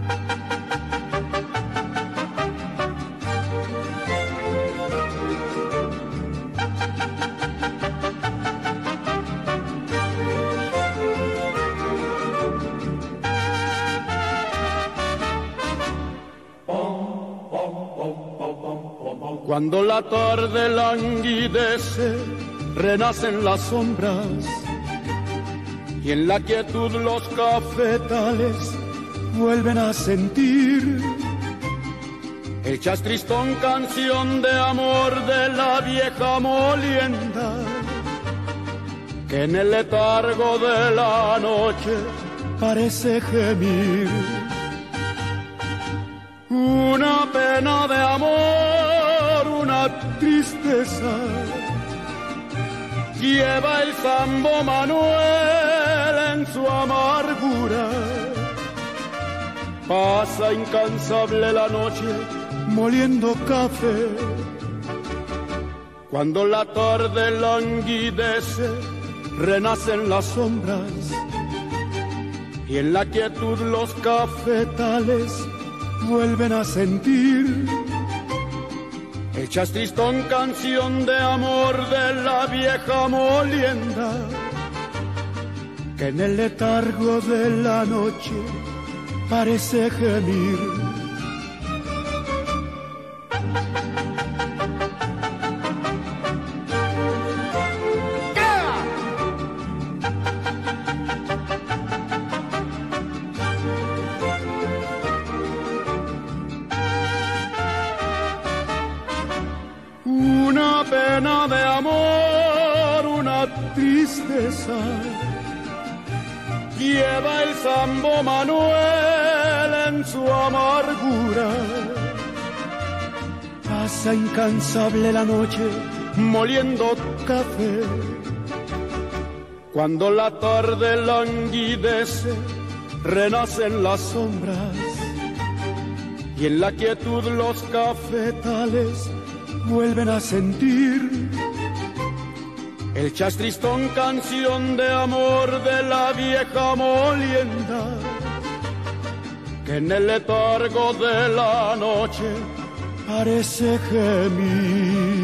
Cuando la tarde languidece, renacen las sombras y en la quietud los cafetales vuelven a sentir el chastristón, canción de amor de la vieja molienda que en el letargo de la noche parece gemir. Una pena de amor, una tristeza, lleva el Sambo Manuel en su amargura. Pasa incansable la noche moliendo café. Cuando la tarde languidece, renacen las sombras y en la quietud los cafetales vuelven a sentir el chastristón, canción de amor de la vieja molienda que en el letargo de la noche parece gemir. Una pena de amor, una tristeza, lleva el Sambo Manuel en su amargura. Pasa incansable la noche moliendo café. Cuando la tarde languidece, renacen las sombras y en la quietud los cafetales vuelven a sentir el chastristón, canción de amor de la vieja molienda que en el letargo de la noche parece gemir.